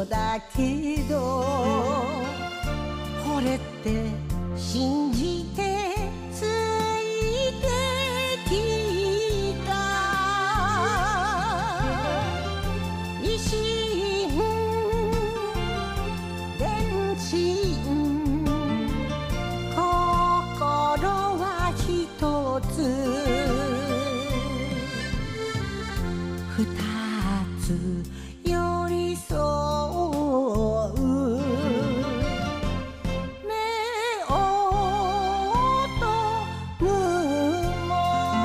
のだけど惚れて信じてついてきた一心伝心心は一つ二つ寄り添う目をとむも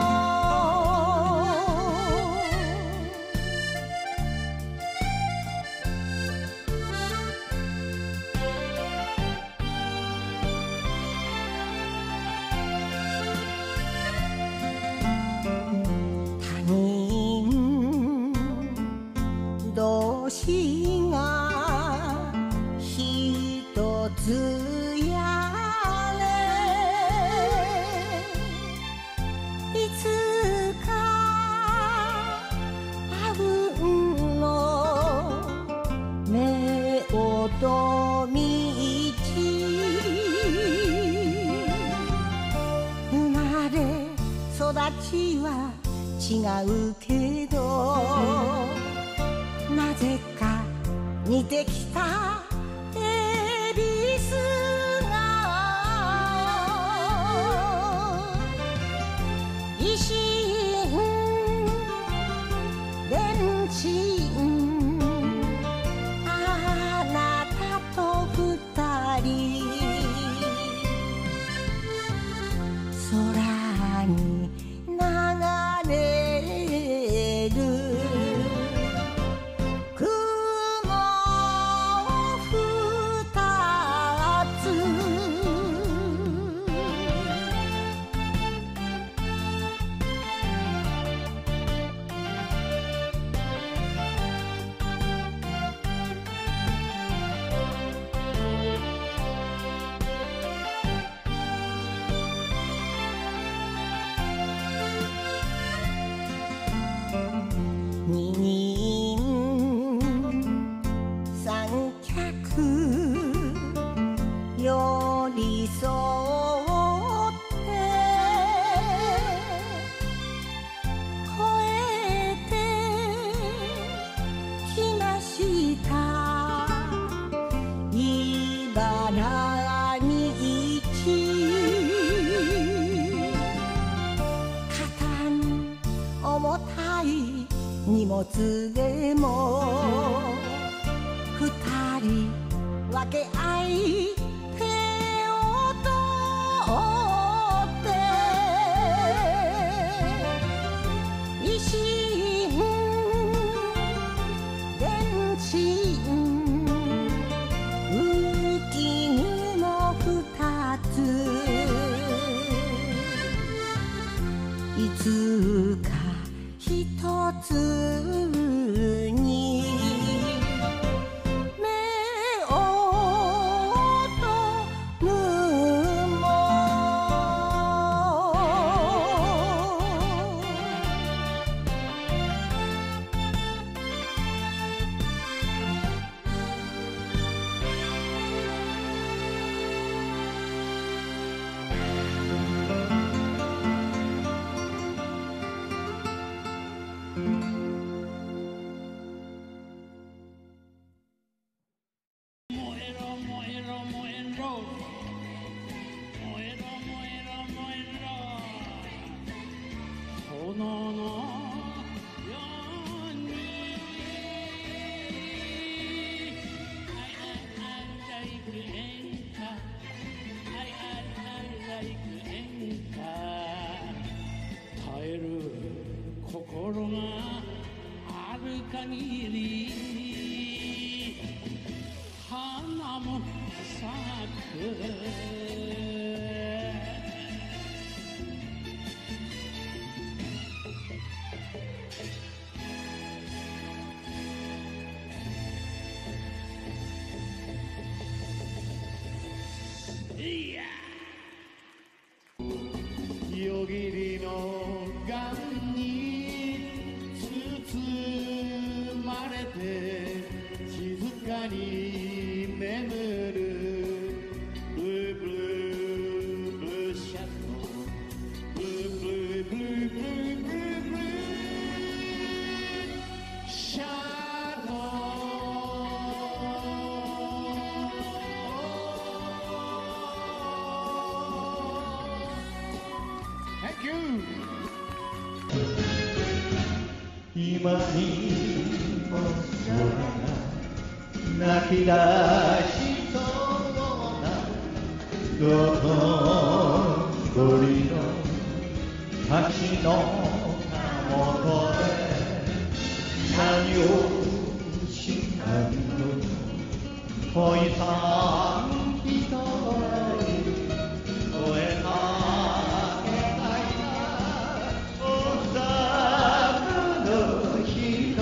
他人同士がひとつやれいつか会うの目をと道生まれ育ちは違うけどなぜか似てきた恵比寿が一心伝心あなたと二人空に流れる雲二つ二人三脚寄り添って越えてきました茨道肩に重たい荷物でも二人分け合い手を取って一心伝心浮雲二ついつか一つに目をとむも炎のように I like 演歌 I like 演歌耐える心がある限り花も咲く夜霧のガンに包まれて静かにり出しそうな道頓堀の橋のたもとで何をしかんの恋さん一人声かけたいなおさの人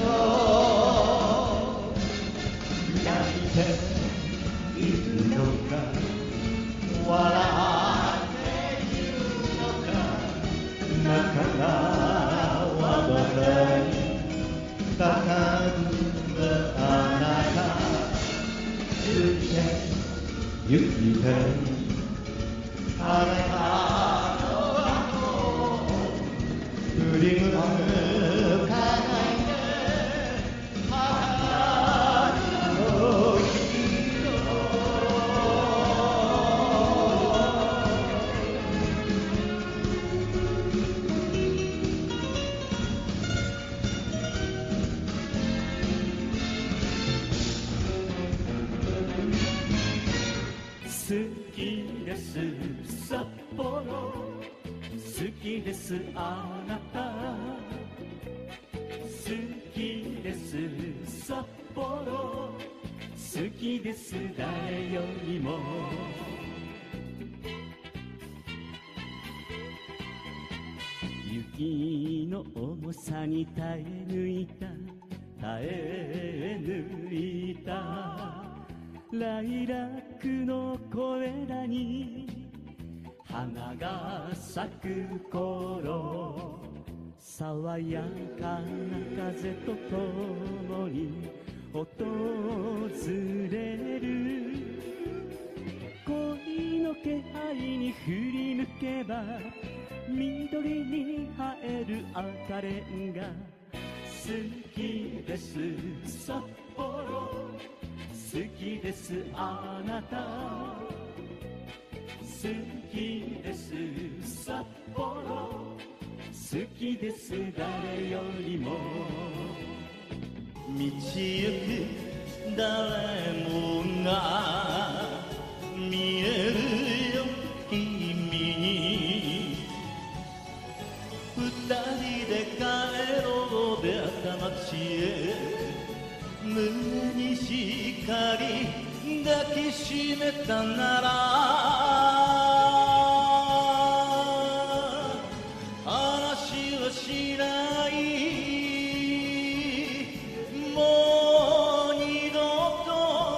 泣いているのか笑っているのか仲がわからない高ぶあなた行きて行きてあなたの後振り向かないで母の人好きです札幌好きですあなた好きです札幌好きです誰よりも雪の重さに耐え抜いた耐え抜いたライラックの小枝に花が咲く頃爽やかな風とともに訪れる恋の気配に振り向けば緑に映える赤レンガ好きです札幌好きですあなた好きです札幌好きです誰よりも道行く誰もが見えるよ君に二人で帰ろう出会った街へ胸にしっかり抱きしめたなら話はしないもう二度と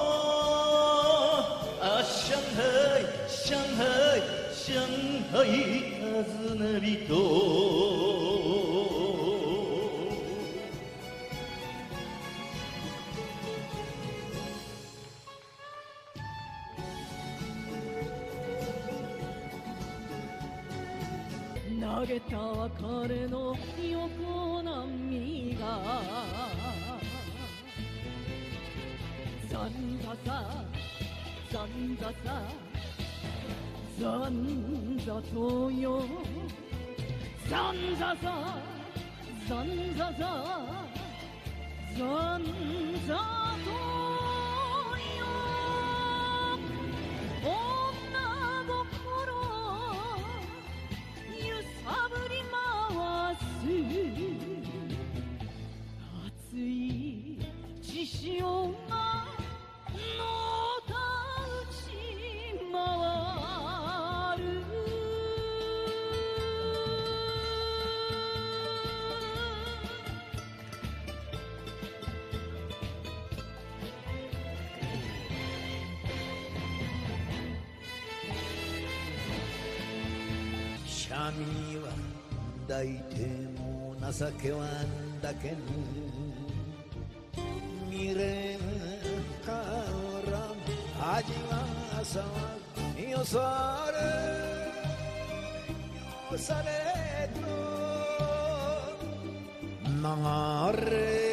上海上海上海訪ね人投げた別れの横波がざんざざざんざざざんざとよざんざざざんざざざんざとよ女心揺さぶり回す熱い血潮がのたうち回るシャミは抱いても情けはだけに未練から味はさよされと流れ